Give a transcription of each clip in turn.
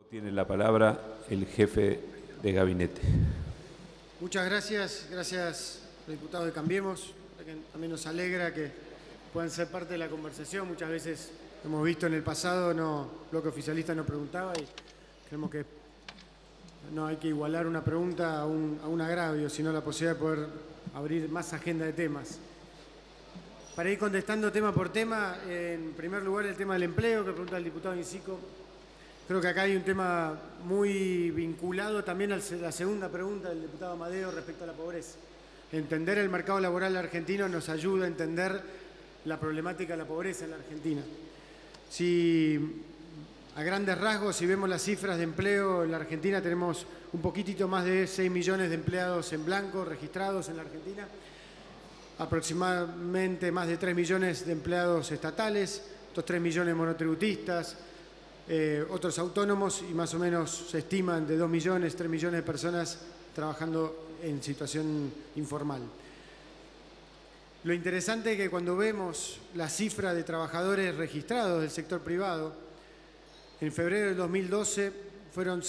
Tiene la palabra el jefe de gabinete. Muchas gracias. Gracias, diputado de Cambiemos. También nos alegra que puedan ser parte de la conversación. Muchas veces hemos visto en el pasado, el bloque oficialista no preguntaba y creemos que no hay que igualar una pregunta a un agravio, sino la posibilidad de poder abrir más agenda de temas. Para ir contestando tema por tema, en primer lugar el tema del empleo, que pregunta el diputado Incico. Creo que acá hay un tema muy vinculado también a la segunda pregunta del diputado Amadeo respecto a la pobreza. Entender el mercado laboral argentino nos ayuda a entender la problemática de la pobreza en la Argentina. Si a grandes rasgos, si vemos las cifras de empleo en la Argentina, tenemos un poquitito más de 6 millones de empleados en blanco registrados en la Argentina, aproximadamente más de 3 millones de empleados estatales, otros 3 millones monotributistas, otros autónomos y más o menos se estiman de 2 millones, 3 millones de personas trabajando en situación informal. Lo interesante es que cuando vemos la cifra de trabajadores registrados del sector privado, en febrero del 2012 fueron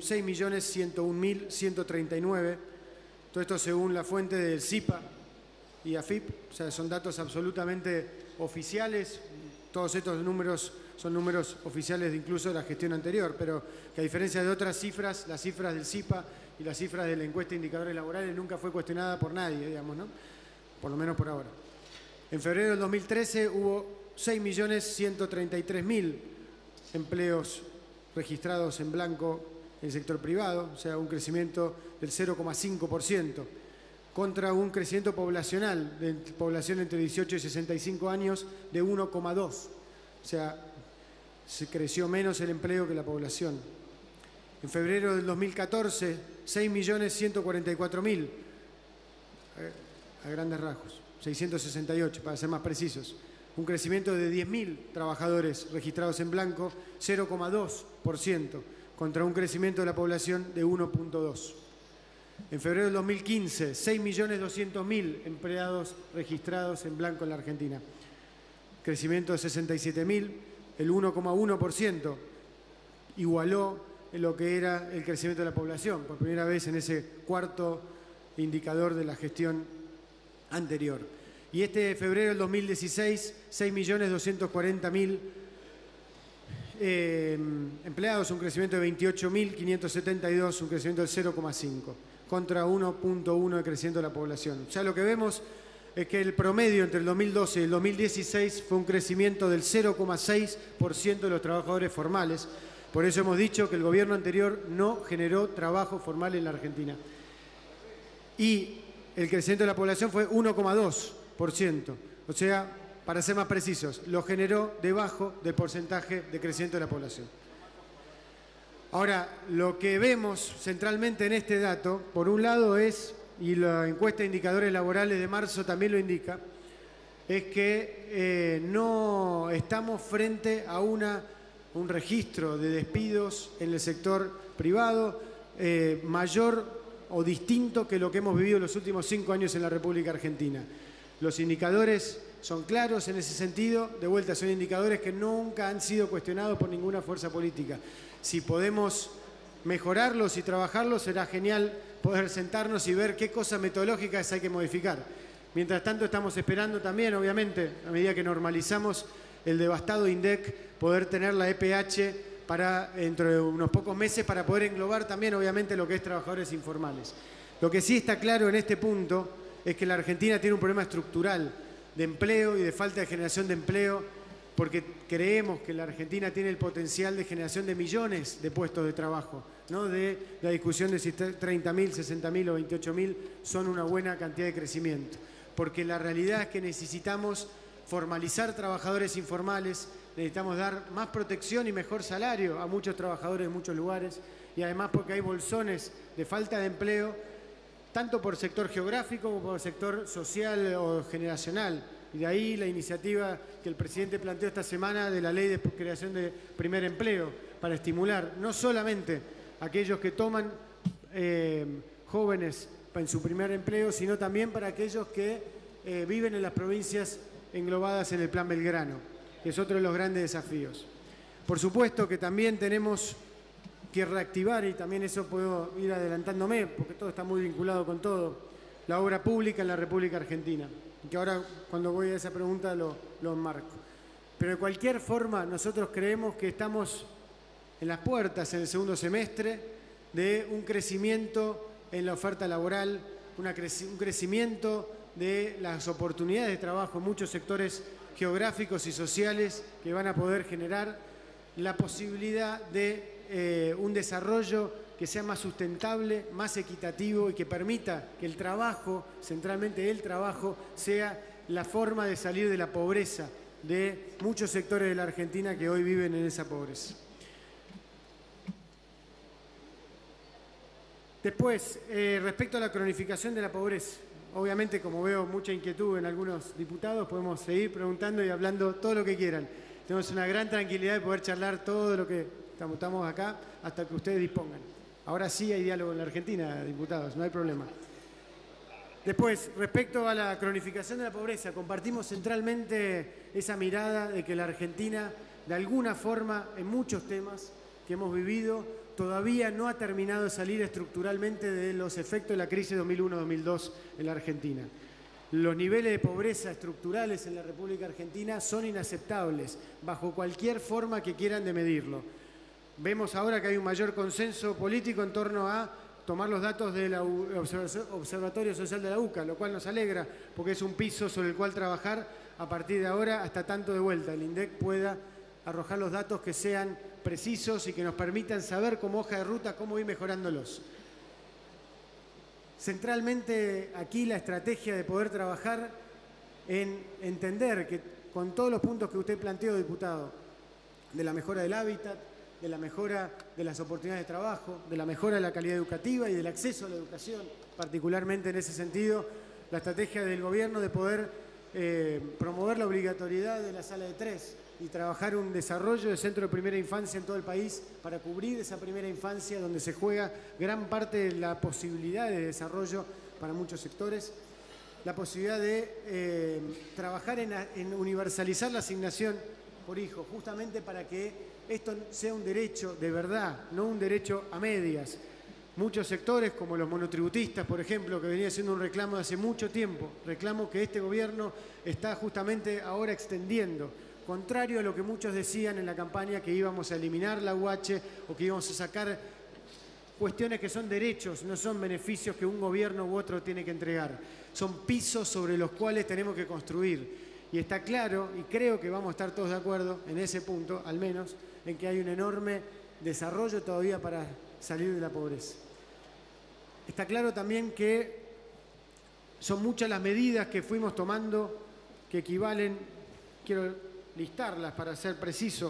6.101.139, todo esto según la fuente del CIPA y AFIP, o sea, son datos absolutamente oficiales, todos estos números son números oficiales incluso de la gestión anterior, pero que a diferencia de otras cifras, las cifras del CIPA y las cifras de la encuesta de indicadores laborales nunca fue cuestionada por nadie, digamos, ¿no? Por lo menos por ahora. En febrero del 2013 hubo 6.133.000 empleos registrados en blanco en el sector privado, o sea, un crecimiento del 0,5%, contra un crecimiento poblacional de población entre 18 y 65 años de 1,2%. O sea, se creció menos el empleo que la población. En febrero del 2014, 6.144.000, a grandes rasgos, 668 para ser más precisos. Un crecimiento de 10.000 trabajadores registrados en blanco, 0,2%, contra un crecimiento de la población de 1,2%. En febrero del 2015, 6.200.000 empleados registrados en blanco en la Argentina. Crecimiento de 67.000, el 1,1%, igualó lo que era el crecimiento de la población, por primera vez en ese cuarto indicador de la gestión anterior. Y este febrero del 2016, 6.240.000 empleados, un crecimiento de 28.572, un crecimiento del 0,5%, contra 1,1% de crecimiento de la población. Ya lo que vemos es que el promedio entre el 2012 y el 2016 fue un crecimiento del 0,6% de los trabajadores formales. Por eso hemos dicho que el gobierno anterior no generó trabajo formal en la Argentina. Y el crecimiento de la población fue 1,2%. O sea, para ser más precisos, lo generó debajo del porcentaje de crecimiento de la población. Ahora, lo que vemos centralmente en este dato, por un lado es, y la encuesta de indicadores laborales de marzo también lo indica, es que no estamos frente a un registro de despidos en el sector privado mayor o distinto que lo que hemos vivido en los últimos 5 años en la República Argentina. Los indicadores son claros en ese sentido, de vuelta son indicadores que nunca han sido cuestionados por ninguna fuerza política. Si podemos mejorarlos y trabajarlos, será genial poder sentarnos y ver qué cosas metodológicas hay que modificar. Mientras tanto, estamos esperando también, obviamente, a medida que normalizamos el devastado INDEC, poder tener la EPH para dentro de unos pocos meses para poder englobar también, obviamente, lo que es trabajadores informales. Lo que sí está claro en este punto es que la Argentina tiene un problema estructural de empleo y de falta de generación de empleo, porque creemos que la Argentina tiene el potencial de generación de millones de puestos de trabajo, no de la discusión de si 30.000, 60.000 o 28.000 son una buena cantidad de crecimiento. Porque la realidad es que necesitamos formalizar trabajadores informales, necesitamos dar más protección y mejor salario a muchos trabajadores en muchos lugares, y además porque hay bolsones de falta de empleo, tanto por sector geográfico como por sector social o generacional. Y de ahí la iniciativa que el presidente planteó esta semana de la ley de creación de primer empleo, para estimular no solamente a aquellos que toman jóvenes en su primer empleo, sino también para aquellos que viven en las provincias englobadas en el Plan Belgrano, que es otro de los grandes desafíos. Por supuesto que también tenemos que reactivar, y también eso puedo ir adelantándome, porque todo está muy vinculado con todo, la obra pública en la República Argentina, que ahora cuando voy a esa pregunta lo enmarco. Pero de cualquier forma, nosotros creemos que estamos en las puertas en el segundo semestre de un crecimiento en la oferta laboral, un crecimiento de las oportunidades de trabajo en muchos sectores geográficos y sociales que van a poder generar la posibilidad de un desarrollo que sea más sustentable, más equitativo y que permita que el trabajo, centralmente el trabajo, sea la forma de salir de la pobreza de muchos sectores de la Argentina que hoy viven en esa pobreza. Después, respecto a la cronificación de la pobreza, obviamente como veo mucha inquietud en algunos diputados, podemos seguir preguntando y hablando todo lo que quieran. Tenemos una gran tranquilidad de poder charlar todo lo que estamos acá hasta que ustedes dispongan. Ahora sí hay diálogo en la Argentina, diputados, no hay problema. Después, respecto a la cronificación de la pobreza, compartimos centralmente esa mirada de que la Argentina, de alguna forma, en muchos temas que hemos vivido, todavía no ha terminado de salir estructuralmente de los efectos de la crisis 2001-2002 en la Argentina. Los niveles de pobreza estructurales en la República Argentina son inaceptables, bajo cualquier forma que quieran de medirlo. Vemos ahora que hay un mayor consenso político en torno a tomar los datos del Observatorio Social de la UCA, lo cual nos alegra, porque es un piso sobre el cual trabajar a partir de ahora hasta tanto de vuelta el INDEC pueda arrojar los datos que sean precisos y que nos permitan saber como hoja de ruta cómo ir mejorándolos. Centralmente aquí la estrategia de poder trabajar en entender que con todos los puntos que usted planteó, diputado, de la mejora del hábitat, de la mejora de las oportunidades de trabajo, de la mejora de la calidad educativa y del acceso a la educación, particularmente en ese sentido, la estrategia del gobierno de poder promover la obligatoriedad de la sala de 3 y trabajar un desarrollo de centro de primera infancia en todo el país para cubrir esa primera infancia donde se juega gran parte de la posibilidad de desarrollo para muchos sectores, la posibilidad de trabajar en universalizar la asignación por hijo, justamente para que esto sea un derecho de verdad, no un derecho a medias. Muchos sectores, como los monotributistas, por ejemplo, que venía siendo un reclamo de hace mucho tiempo, reclamo que este gobierno está justamente ahora extendiendo, contrario a lo que muchos decían en la campaña, que íbamos a eliminar la UH o que íbamos a sacar cuestiones que son derechos, no son beneficios que un gobierno u otro tiene que entregar. Son pisos sobre los cuales tenemos que construir. Y está claro, y creo que vamos a estar todos de acuerdo en ese punto, al menos, en que hay un enorme desarrollo todavía para salir de la pobreza. Está claro también que son muchas las medidas que fuimos tomando que equivalen, quiero listarlas para ser preciso,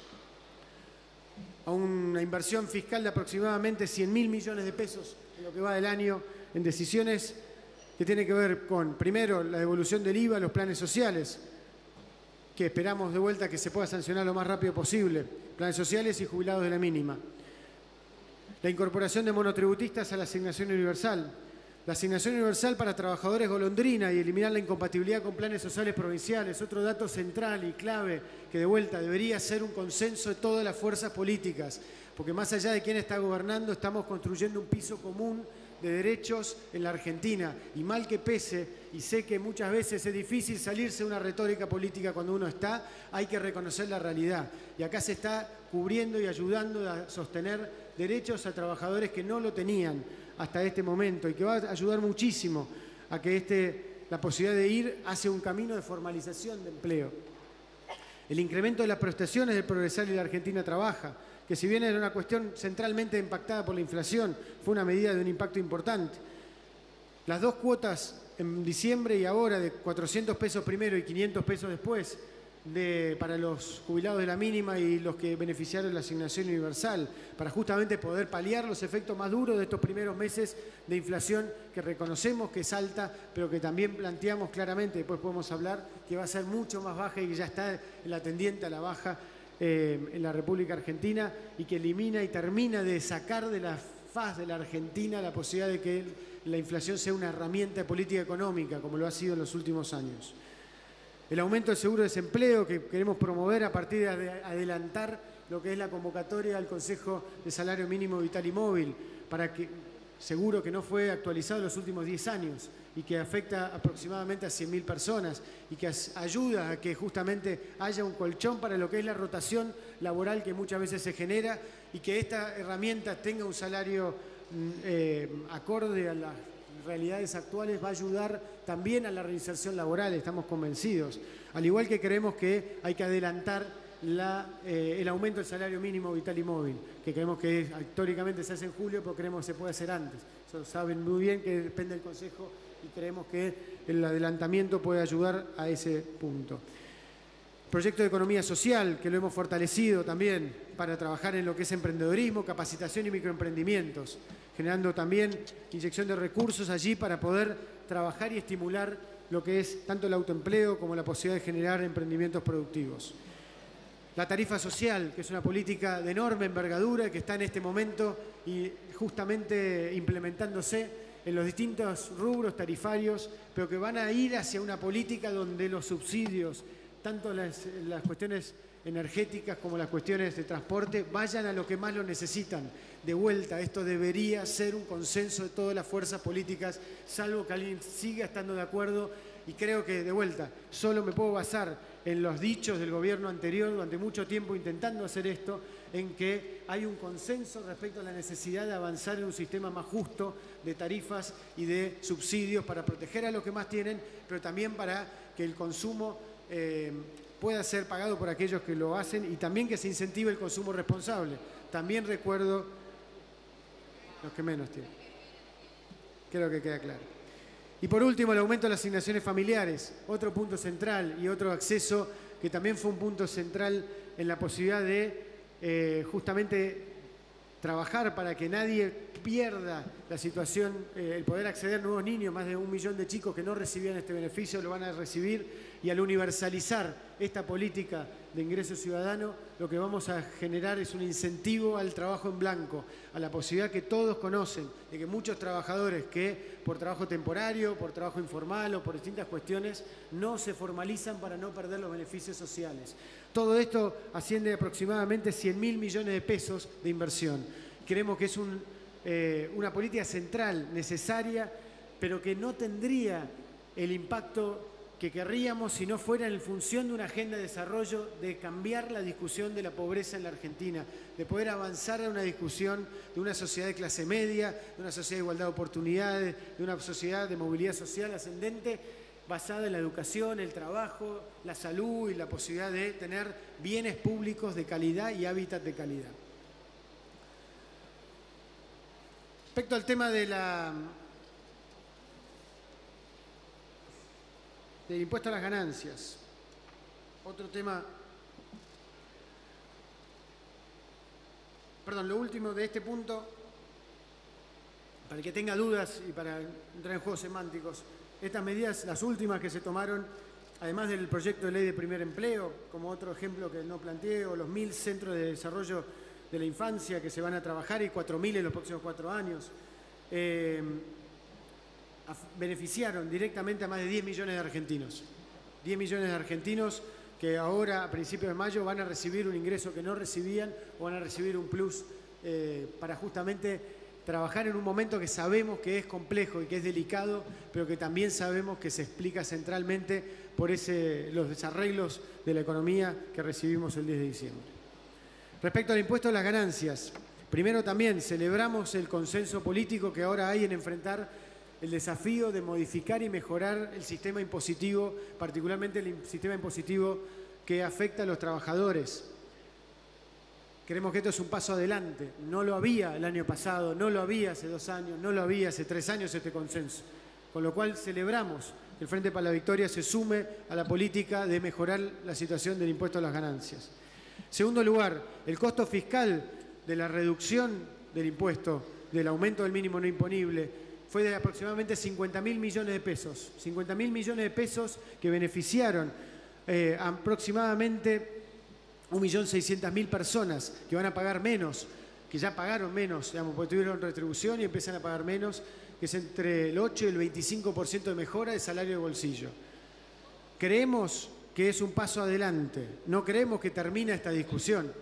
a una inversión fiscal de aproximadamente 100.000 millones de pesos en lo que va del año en decisiones que tienen que ver con, primero, la devolución del IVA a los planes sociales, que esperamos de vuelta que se pueda sancionar lo más rápido posible, planes sociales y jubilados de la mínima. La incorporación de monotributistas a la asignación universal. La asignación universal para trabajadores golondrina y eliminar la incompatibilidad con planes sociales provinciales. Otro dato central y clave que de vuelta debería ser un consenso de todas las fuerzas políticas, porque más allá de quién está gobernando, estamos construyendo un piso común de derechos en la Argentina. Y mal que pese, y sé que muchas veces es difícil salirse de una retórica política cuando uno está, hay que reconocer la realidad. Y acá se está cubriendo y ayudando a sostener derechos a trabajadores que no lo tenían hasta este momento y que va a ayudar muchísimo a que la posibilidad de ir hacia un camino de formalización de empleo. El incremento de las prestaciones del Progresar y la Argentina Trabaja, que si bien era una cuestión centralmente impactada por la inflación, fue una medida de un impacto importante. Las dos cuotas en diciembre y ahora de 400 pesos primero y 500 pesos después para los jubilados de la mínima y los que beneficiaron de la asignación universal, para justamente poder paliar los efectos más duros de estos primeros meses de inflación que reconocemos que es alta, pero que también planteamos claramente, después podemos hablar, que va a ser mucho más baja y que ya está en la tendiente a la baja en la República Argentina y que elimina y termina de sacar de la faz de la Argentina la posibilidad de que la inflación sea una herramienta de política económica, como lo ha sido en los últimos años. El aumento del seguro de desempleo que queremos promover a partir de adelantar lo que es la convocatoria al Consejo de Salario Mínimo Vital y Móvil, para que, seguro que no fue actualizado en los últimos 10 años y que afecta aproximadamente a 100.000 personas y que ayuda a que justamente haya un colchón para lo que es la rotación laboral que muchas veces se genera y que esta herramienta tenga un salario acorde a las realidades actuales, va a ayudar también a la reinserción laboral, estamos convencidos. Al igual que creemos que hay que adelantar el aumento del salario mínimo vital y móvil, que creemos que históricamente se hace en julio, pero creemos que se puede hacer antes. Eso saben muy bien que depende del Consejo y creemos que el adelantamiento puede ayudar a ese punto. Proyecto de economía social, que lo hemos fortalecido también para trabajar en lo que es emprendedorismo, capacitación y microemprendimientos, generando también inyección de recursos allí para poder trabajar y estimular lo que es tanto el autoempleo como la posibilidad de generar emprendimientos productivos. La tarifa social, que es una política de enorme envergadura que está en este momento y justamente implementándose en los distintos rubros tarifarios, pero que van a ir hacia una política donde los subsidios, tanto las cuestiones energéticas como las cuestiones de transporte, vayan a lo que más lo necesitan. De vuelta, esto debería ser un consenso de todas las fuerzas políticas, salvo que alguien siga estando de acuerdo, y creo que, de vuelta, solo me puedo basar en los dichos del gobierno anterior durante mucho tiempo intentando hacer esto, en que hay un consenso respecto a la necesidad de avanzar en un sistema más justo de tarifas y de subsidios para proteger a los que más tienen, pero también para que el consumo pueda ser pagado por aquellos que lo hacen y también que se incentive el consumo responsable. También recuerdo los que menos tienen. Creo que queda claro. Y por último, el aumento de las asignaciones familiares, otro punto central y otro acceso que también fue un punto central en la posibilidad de justamente trabajar para que nadie pierda la situación, el poder acceder a nuevos niños, más de 1 millón de chicos que no recibían este beneficio lo van a recibir, y al universalizar esta política de ingreso ciudadano, lo que vamos a generar es un incentivo al trabajo en blanco, a la posibilidad que todos conocen de que muchos trabajadores que por trabajo temporario, por trabajo informal o por distintas cuestiones no se formalizan para no perder los beneficios sociales. Todo esto asciende a aproximadamente 100.000 millones de pesos de inversión. Creemos que es una política central, necesaria, pero que no tendría el impacto que querríamos si no fuera en función de una agenda de desarrollo, de cambiar la discusión de la pobreza en la Argentina, de poder avanzar a una discusión de una sociedad de clase media, de una sociedad de igualdad de oportunidades, de una sociedad de movilidad social ascendente, basada en la educación, el trabajo, la salud y la posibilidad de tener bienes públicos de calidad y hábitat de calidad. Respecto al tema del impuesto a las ganancias, otro tema, lo último de este punto, para el que tenga dudas y para entrar en juegos semánticos, estas medidas, las últimas que se tomaron, además del proyecto de ley de primer empleo, como otro ejemplo que no planteé, o los 1.000 centros de desarrollo de la infancia que se van a trabajar y 4.000 en los próximos 4 años, beneficiaron directamente a más de 10 millones de argentinos. 10 millones de argentinos que ahora, a principios de mayo, van a recibir un ingreso que no recibían o van a recibir un plus para justamente trabajar en un momento que sabemos que es complejo y que es delicado, pero que también sabemos que se explica centralmente por los desarreglos de la economía que recibimos el 10 de diciembre. Respecto al impuesto a las ganancias, primero también celebramos el consenso político que ahora hay en enfrentar el desafío de modificar y mejorar el sistema impositivo, particularmente el sistema impositivo que afecta a los trabajadores. Creemos que esto es un paso adelante. No lo había el año pasado, no lo había hace 2 años, no lo había hace 3 años este consenso. Con lo cual celebramos que el Frente para la Victoria se sume a la política de mejorar la situación del impuesto a las ganancias. Segundo lugar, el costo fiscal de la reducción del impuesto, del aumento del mínimo no imponible, fue de aproximadamente 50.000 millones de pesos. 50.000 millones de pesos que beneficiaron aproximadamente 1.600.000 personas que van a pagar menos, que ya pagaron menos, digamos, porque tuvieron retribución y empiezan a pagar menos, que es entre el 8 y el 25% de mejora de salario de bolsillo. Creemos que es un paso adelante, no creemos que termina esta discusión.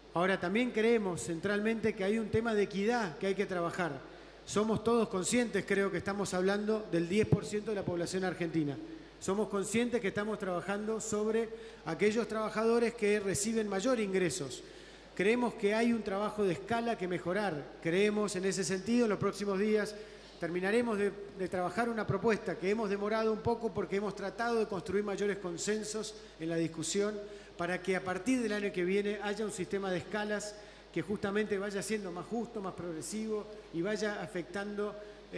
Ahora, también creemos centralmente que hay un tema de equidad que hay que trabajar. Somos todos conscientes, creo que estamos hablando del 10% de la población argentina. Somos conscientes que estamos trabajando sobre aquellos trabajadores que reciben mayor ingresos. Creemos que hay un trabajo de escala que mejorar. Creemos en ese sentido, en los próximos días terminaremos de trabajar una propuesta que hemos demorado un poco porque hemos tratado de construir mayores consensos en la discusión para que a partir del año que viene haya un sistema de escalas que justamente vaya siendo más justo, más progresivo y vaya afectando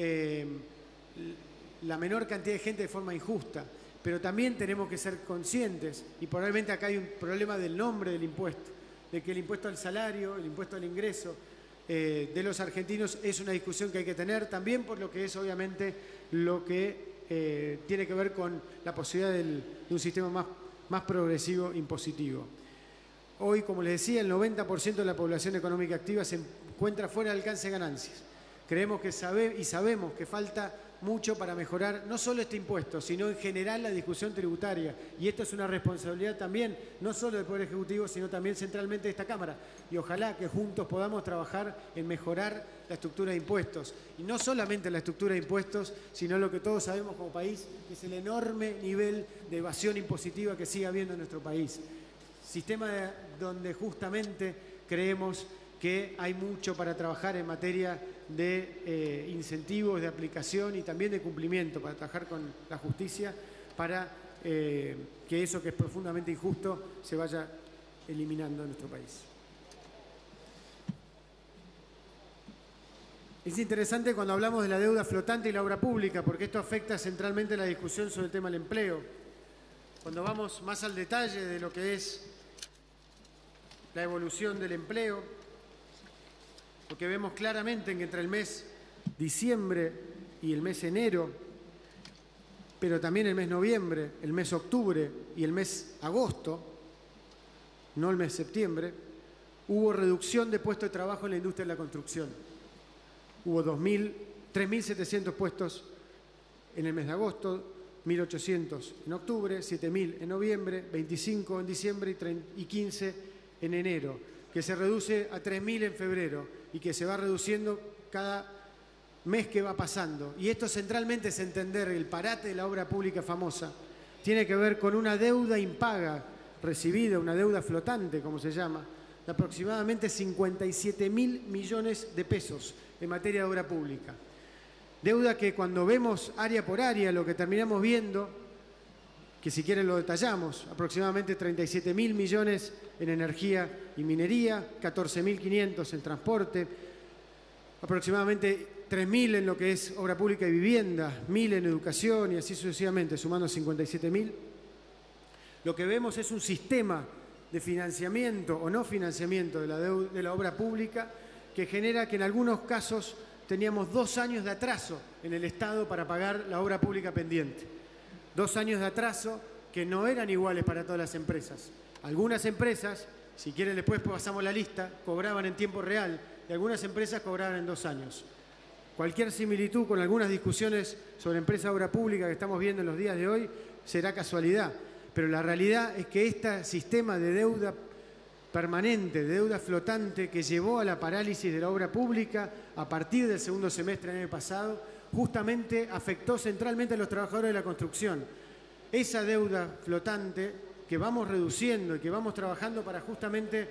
la menor cantidad de gente de forma injusta. Pero también tenemos que ser conscientes, y probablemente acá hay un problema del nombre del impuesto, de que el impuesto al salario, el impuesto al ingreso de los argentinos es una discusión que hay que tener, también por lo que es obviamente lo que tiene que ver con la posibilidad de un sistema más progresivo, impositivo. Hoy, como les decía, el 90% de la población económica activa se encuentra fuera del alcance de ganancias. Creemos que sabemos que falta mucho para mejorar no solo este impuesto, sino en general la discusión tributaria. Y esto es una responsabilidad también, no solo del Poder Ejecutivo, sino también centralmente de esta Cámara. Y ojalá que juntos podamos trabajar en mejorar la estructura de impuestos. Y no solamente la estructura de impuestos, sino lo que todos sabemos como país, que es el enorme nivel de evasión impositiva que sigue habiendo en nuestro país. Sistema donde justamente creemos que hay mucho para trabajar en materia de incentivos, de aplicación y también de cumplimiento, para trabajar con la justicia, para que eso que es profundamente injusto se vaya eliminando en nuestro país. Es interesante cuando hablamos de la deuda flotante y la obra pública, porque esto afecta centralmente la discusión sobre el tema del empleo. Cuando vamos más al detalle de lo que es la evolución del empleo, porque vemos claramente que entre el mes diciembre y el mes enero, pero también el mes noviembre, el mes octubre y el mes agosto, no el mes septiembre, hubo reducción de puestos de trabajo en la industria de la construcción. Hubo 3.700 puestos en el mes de agosto, 1.800 en octubre, 7.000 en noviembre, 25 en diciembre y 15 en enero, que se reduce a 3.000 en febrero y que se va reduciendo cada mes que va pasando. Y esto centralmente es entender el parate de la obra pública famosa. Tiene que ver con una deuda impaga recibida, una deuda flotante, como se llama, de aproximadamente 57.000 millones de pesos en materia de obra pública. Deuda que cuando vemos área por área, lo que terminamos viendo, que si quieren lo detallamos, aproximadamente 37.000 millones en energía y minería, 14.500 en transporte, aproximadamente 3.000 en lo que es obra pública y vivienda, 1.000 en educación y así sucesivamente, sumando 57.000. Lo que vemos es un sistema de financiamiento o no financiamiento de la obra pública que genera que en algunos casos teníamos 2 años de atraso en el Estado para pagar la obra pública pendiente. 2 años de atraso que no eran iguales para todas las empresas. Algunas empresas, si quieren después pasamos la lista, cobraban en tiempo real y algunas empresas cobraban en 2 años. Cualquier similitud con algunas discusiones sobre empresa de obra pública que estamos viendo en los días de hoy será casualidad, pero la realidad es que este sistema de deuda permanente, de deuda flotante que llevó a la parálisis de la obra pública a partir del segundo semestre del año pasado, justamente afectó centralmente a los trabajadores de la construcción. Esa deuda flotante que vamos reduciendo y que vamos trabajando para justamente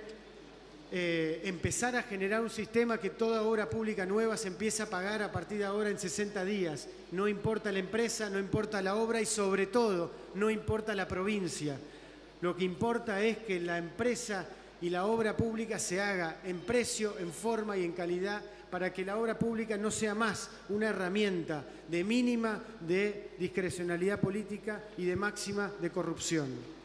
empezar a generar un sistema que toda obra pública nueva se empiece a pagar a partir de ahora en 60 días. No importa la empresa, no importa la obra y sobre todo no importa la provincia. Lo que importa es que la empresa y la obra pública se haga en precio, en forma y en calidad para que la obra pública no sea más una herramienta de mínima de discrecionalidad política y de máxima de corrupción.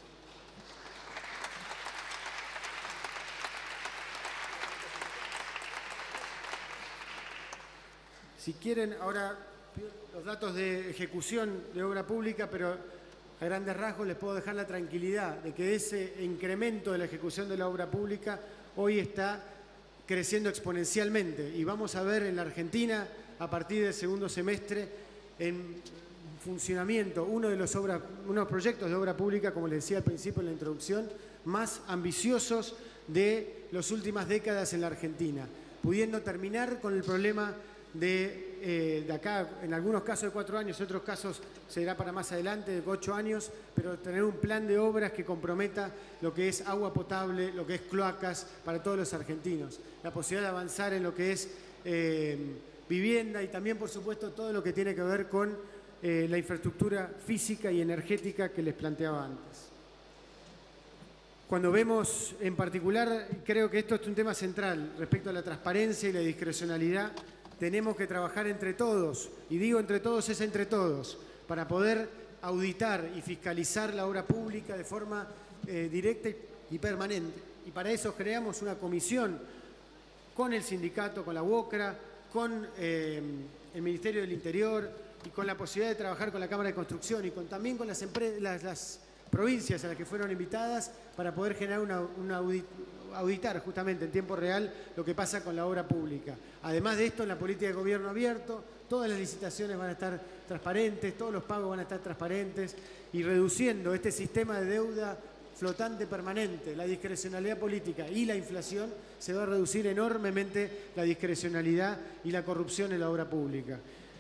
Si quieren, ahora los datos de ejecución de obra pública, pero a grandes rasgos les puedo dejar la tranquilidad de que ese incremento de la ejecución de la obra pública hoy está creciendo exponencialmente y vamos a ver en la Argentina a partir del segundo semestre en funcionamiento uno de los proyectos de obra pública, como les decía al principio en la introducción, más ambiciosos de las últimas décadas en la Argentina, pudiendo terminar con el problema de acá, en algunos casos de 4 años, en otros casos será para más adelante, de 8 años, pero tener un plan de obras que comprometa lo que es agua potable, lo que es cloacas para todos los argentinos, la posibilidad de avanzar en lo que es vivienda y también, por supuesto, todo lo que tiene que ver con la infraestructura física y energética que les planteaba antes. Cuando vemos en particular, creo que esto es un tema central respecto a la transparencia y la discrecionalidad, tenemos que trabajar entre todos, y digo entre todos es entre todos, para poder auditar y fiscalizar la obra pública de forma directa y permanente. Y para eso creamos una comisión con el sindicato, con la UOCRA, con el Ministerio del Interior y con la posibilidad de trabajar con la Cámara de Construcción y también con las provincias a las que fueron invitadas para poder generar auditar justamente en tiempo real lo que pasa con la obra pública. Además de esto, en la política de gobierno abierto, todas las licitaciones van a estar transparentes, todos los pagos van a estar transparentes y reduciendo este sistema de deuda flotante permanente, la discrecionalidad política y la inflación, se va a reducir enormemente la discrecionalidad y la corrupción en la obra pública.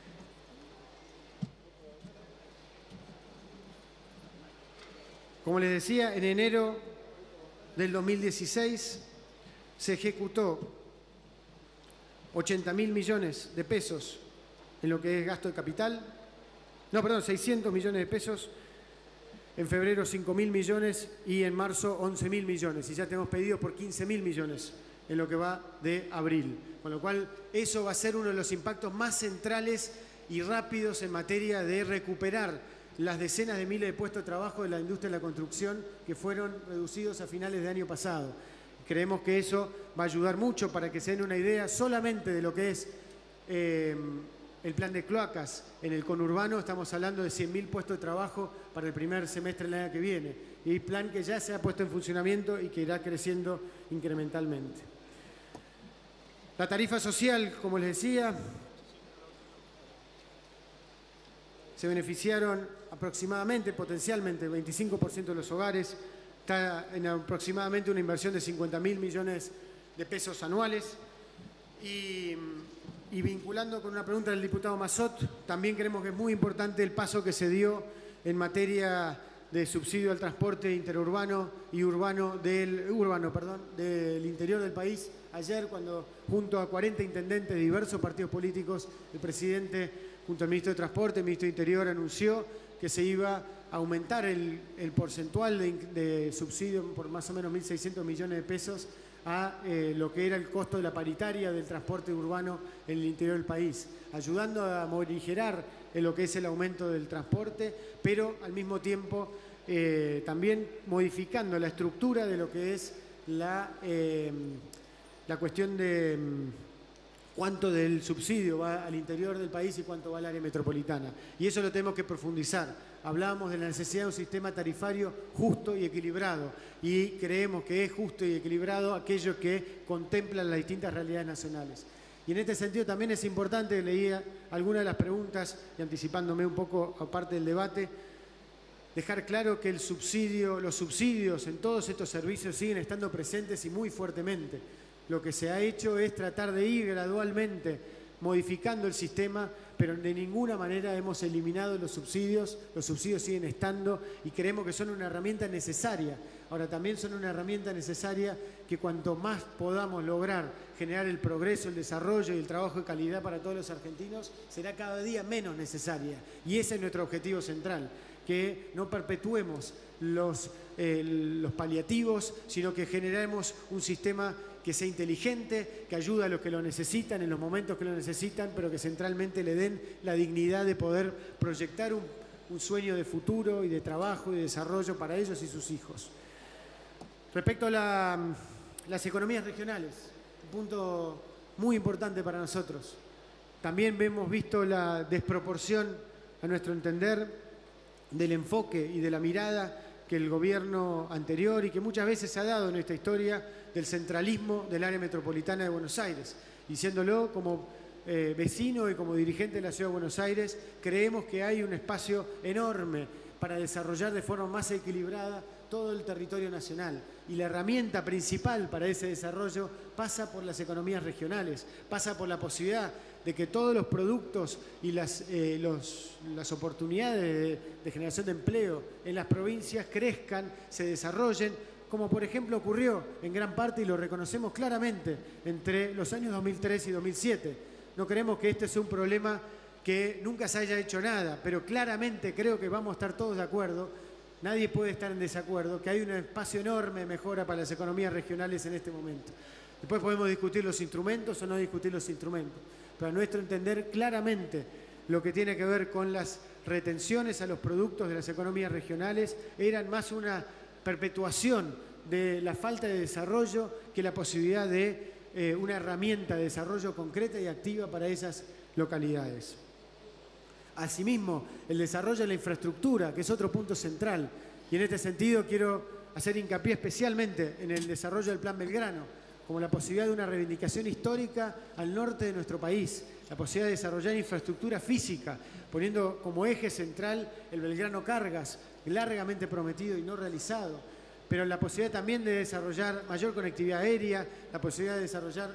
Como les decía, en enero del 2016 se ejecutó 80.000 millones de pesos en lo que es gasto de capital. No, perdón, 600 millones de pesos. En febrero 5.000 millones y en marzo 11.000 millones. Y ya tenemos pedidos por 15.000 millones en lo que va de abril. Con lo cual, eso va a ser uno de los impactos más centrales y rápidos en materia de recuperar las decenas de miles de puestos de trabajo de la industria de la construcción que fueron reducidos a finales de año pasado. Creemos que eso va a ayudar mucho para que se den una idea solamente de lo que es el plan de cloacas en el conurbano. Estamos hablando de 100.000 puestos de trabajo para el primer semestre del año que viene. Y plan que ya se ha puesto en funcionamiento y que irá creciendo incrementalmente. La tarifa social, como les decía, se beneficiaron aproximadamente, potencialmente, 25% de los hogares. Está en aproximadamente una inversión de 50.000 millones de pesos anuales. Y vinculando con una pregunta del diputado Massot, también creemos que es muy importante el paso que se dio en materia de subsidio al transporte interurbano y urbano del interior del país. Ayer, cuando junto a 40 intendentes de diversos partidos políticos, el presidente, junto al ministro de Transporte, el ministro de Interior, anunció que se iba a aumentar el porcentual de subsidio por más o menos 1.600 millones de pesos a lo que era el costo de la paritaria del transporte urbano en el interior del país, ayudando a morigerar en lo que es el aumento del transporte, pero al mismo tiempo también modificando la estructura de lo que es la cuestión de cuánto del subsidio va al interior del país y cuánto va al área metropolitana. Y eso lo tenemos que profundizar. Hablábamos de la necesidad de un sistema tarifario justo y equilibrado. Y creemos que es justo y equilibrado aquello que contemplan las distintas realidades nacionales. Y en este sentido también es importante, leía algunas de las preguntas y anticipándome un poco aparte del debate, dejar claro que los subsidios en todos estos servicios siguen estando presentes y muy fuertemente. Lo que se ha hecho es tratar de ir gradualmente modificando el sistema, pero de ninguna manera hemos eliminado los subsidios siguen estando y creemos que son una herramienta necesaria. Ahora también son una herramienta necesaria que cuanto más podamos lograr generar el progreso, el desarrollo y el trabajo de calidad para todos los argentinos, será cada día menos necesaria. Y ese es nuestro objetivo central, que no perpetuemos los paliativos, sino que generemos un sistema que sea inteligente, que ayude a los que lo necesitan en los momentos que lo necesitan, pero que centralmente le den la dignidad de poder proyectar un sueño de futuro y de trabajo y de desarrollo para ellos y sus hijos. Respecto a las economías regionales, un punto muy importante para nosotros. También hemos visto la desproporción, a nuestro entender, del enfoque y de la mirada que el gobierno anterior y que muchas veces se ha dado en nuestra historia del centralismo del área metropolitana de Buenos Aires. Diciéndolo como vecino y como dirigente de la Ciudad de Buenos Aires, creemos que hay un espacio enorme para desarrollar de forma más equilibrada todo el territorio nacional. Y la herramienta principal para ese desarrollo pasa por las economías regionales, pasa por la posibilidad de que todos los productos y las oportunidades de generación de empleo en las provincias crezcan, se desarrollen, como por ejemplo ocurrió en gran parte, y lo reconocemos claramente, entre los años 2003 y 2007. No queremos que este sea un problema que nunca se haya hecho nada, pero claramente creo que vamos a estar todos de acuerdo, nadie puede estar en desacuerdo, que hay un espacio enorme de mejora para las economías regionales en este momento. Después podemos discutir los instrumentos o no discutir los instrumentos, pero a nuestro entender claramente lo que tiene que ver con las retenciones a los productos de las economías regionales eran más una perpetuación de la falta de desarrollo que la posibilidad de una herramienta de desarrollo concreta y activa para esas localidades. Asimismo, el desarrollo de la infraestructura, que es otro punto central, y en este sentido quiero hacer hincapié especialmente en el desarrollo del Plan Belgrano, como la posibilidad de una reivindicación histórica al norte de nuestro país, la posibilidad de desarrollar infraestructura física, poniendo como eje central el Belgrano Cargas, largamente prometido y no realizado, pero la posibilidad también de desarrollar mayor conectividad aérea, la posibilidad de desarrollar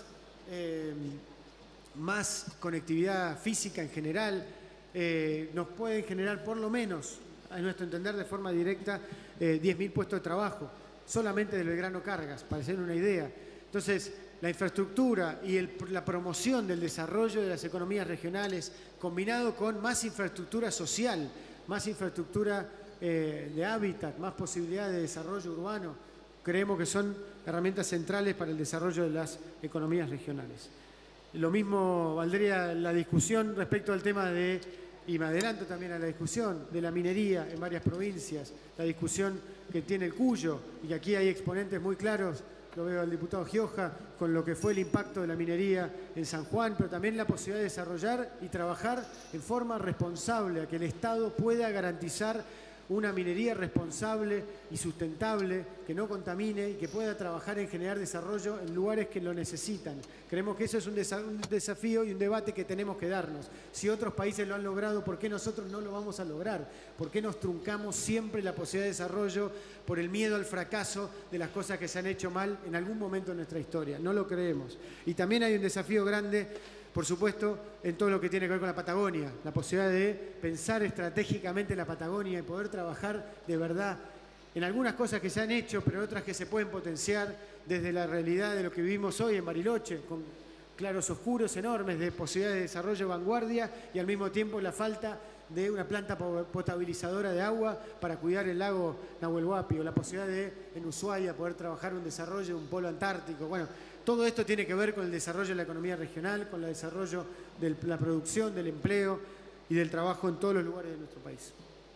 más conectividad física en general, nos pueden generar por lo menos, a nuestro entender de forma directa, 10.000 puestos de trabajo, solamente del Belgrano Cargas, para hacer una idea. Entonces, la infraestructura y la promoción del desarrollo de las economías regionales, combinado con más infraestructura social, más infraestructura de hábitat, más posibilidades de desarrollo urbano, creemos que son herramientas centrales para el desarrollo de las economías regionales. Lo mismo valdría la discusión respecto al tema de, y me adelanto también a la discusión, de la minería en varias provincias, la discusión que tiene el Cuyo, y aquí hay exponentes muy claros, lo veo al diputado Gioja, con lo que fue el impacto de la minería en San Juan, pero también la posibilidad de desarrollar y trabajar en forma responsable, a que el Estado pueda garantizar una minería responsable y sustentable, que no contamine y que pueda trabajar en generar desarrollo en lugares que lo necesitan. Creemos que eso es un desafío y un debate que tenemos que darnos. Si otros países lo han logrado, ¿por qué nosotros no lo vamos a lograr? ¿Por qué nos truncamos siempre la posibilidad de desarrollo por el miedo al fracaso de las cosas que se han hecho mal en algún momento de nuestra historia? No lo creemos. Y también hay un desafío grande, por supuesto, en todo lo que tiene que ver con la Patagonia, la posibilidad de pensar estratégicamente la Patagonia y poder trabajar de verdad en algunas cosas que se han hecho, pero otras que se pueden potenciar desde la realidad de lo que vivimos hoy en Bariloche, con claros oscuros enormes de posibilidades de desarrollo de vanguardia y al mismo tiempo la falta de una planta potabilizadora de agua para cuidar el lago Nahuel Huapi, o la posibilidad de, en Ushuaia, poder trabajar un desarrollo de un polo antártico. Bueno, todo esto tiene que ver con el desarrollo de la economía regional, con el desarrollo de la producción, del empleo y del trabajo en todos los lugares de nuestro país.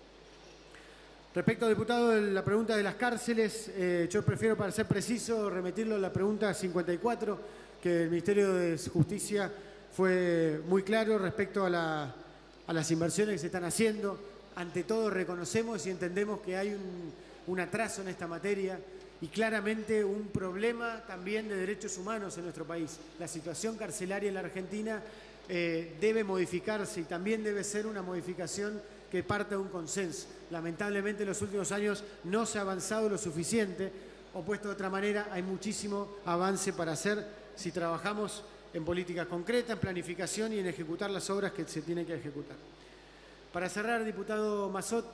Respecto al diputado, la pregunta de las cárceles, yo prefiero, para ser preciso, remitirlo a la pregunta 54, que el Ministerio de Justicia fue muy claro respecto a las inversiones que se están haciendo. Ante todo reconocemos y entendemos que hay un atraso en esta materia y claramente un problema también de derechos humanos en nuestro país. La situación carcelaria en la Argentina debe modificarse y también debe ser una modificación que parte de un consenso. Lamentablemente en los últimos años no se ha avanzado lo suficiente, o puesto de otra manera, hay muchísimo avance para hacer si trabajamos en políticas concretas, en planificación y en ejecutar las obras que se tienen que ejecutar. Para cerrar, diputado Massot,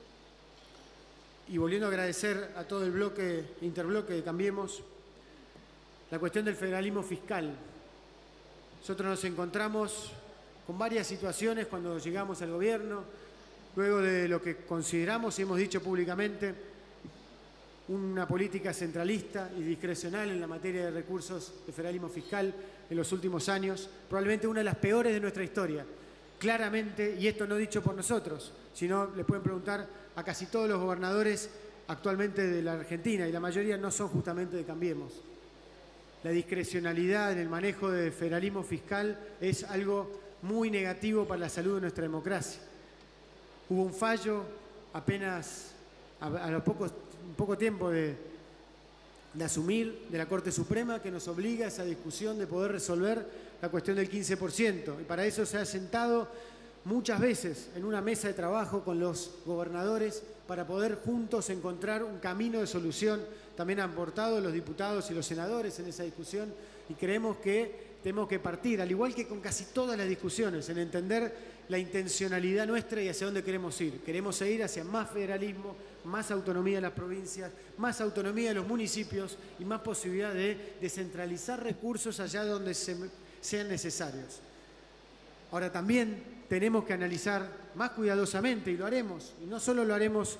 y volviendo a agradecer a todo el interbloque de Cambiemos, la cuestión del federalismo fiscal. Nosotros nos encontramos con varias situaciones cuando llegamos al gobierno, luego de lo que consideramos y hemos dicho públicamente, una política centralista y discrecional en la materia de recursos de federalismo fiscal en los últimos años, probablemente una de las peores de nuestra historia. Claramente, y esto no dicho por nosotros, sino le pueden preguntar a casi todos los gobernadores actualmente de la Argentina, y la mayoría no son justamente de Cambiemos. La discrecionalidad en el manejo de federalismo fiscal es algo muy negativo para la salud de nuestra democracia. Hubo un fallo apenas a poco tiempo de asumir de la Corte Suprema que nos obliga a esa discusión de poder resolver la cuestión del 15%. Y para eso se ha sentado muchas veces en una mesa de trabajo con los gobernadores para poder juntos encontrar un camino de solución. También han aportado los diputados y los senadores en esa discusión y creemos que tenemos que partir, al igual que con casi todas las discusiones, en entender la intencionalidad nuestra y hacia dónde queremos ir. Queremos ir hacia más federalismo, más autonomía de las provincias, más autonomía de los municipios y más posibilidad de descentralizar recursos allá donde sean necesarios. Ahora también tenemos que analizar más cuidadosamente, y lo haremos, y no solo lo haremos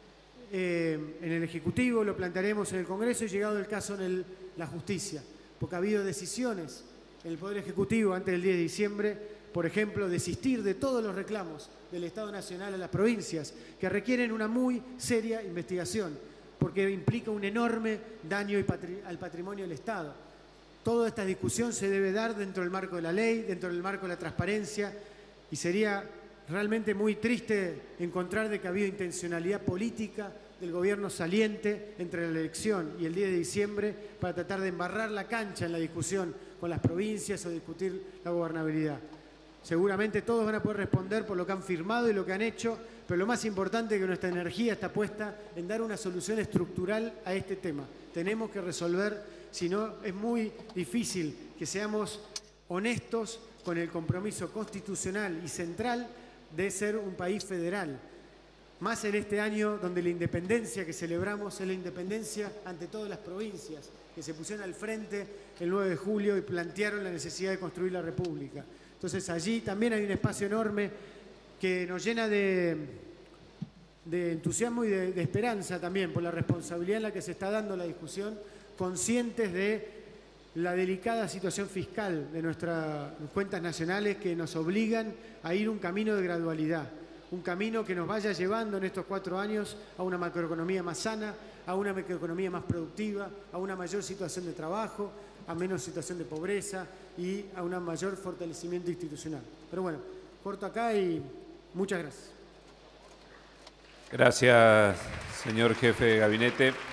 en el Ejecutivo, lo plantearemos en el Congreso y llegado el caso en la justicia, porque ha habido decisiones en el Poder Ejecutivo antes del 10 de diciembre, por ejemplo, desistir de todos los reclamos del Estado Nacional a las provincias, que requieren una muy seria investigación, porque implica un enorme daño al patrimonio del Estado. Toda esta discusión se debe dar dentro del marco de la ley, dentro del marco de la transparencia, y sería realmente muy triste encontrar de que ha habido intencionalidad política del gobierno saliente entre la elección y el 10 de diciembre para tratar de embarrar la cancha en la discusión con las provincias o discutir la gobernabilidad. Seguramente todos van a poder responder por lo que han firmado y lo que han hecho, pero lo más importante es que nuestra energía está puesta en dar una solución estructural a este tema. Tenemos que resolver, si no es muy difícil que seamos honestos con el compromiso constitucional y central de ser un país federal. Más en este año donde la independencia que celebramos es la independencia ante todas las provincias, que se pusieron al frente el 9 de julio y plantearon la necesidad de construir la República. Entonces allí también hay un espacio enorme que nos llena de entusiasmo y de esperanza también por la responsabilidad en la que se está dando la discusión, conscientes de la delicada situación fiscal de nuestras cuentas nacionales que nos obligan a ir un camino de gradualidad, un camino que nos vaya llevando en estos 4 años a una macroeconomía más sana, a una macroeconomía más productiva, a una mayor situación de trabajo, a menos situación de pobreza y a un mayor fortalecimiento institucional. Pero bueno, corto acá y muchas gracias. Gracias, señor jefe de gabinete.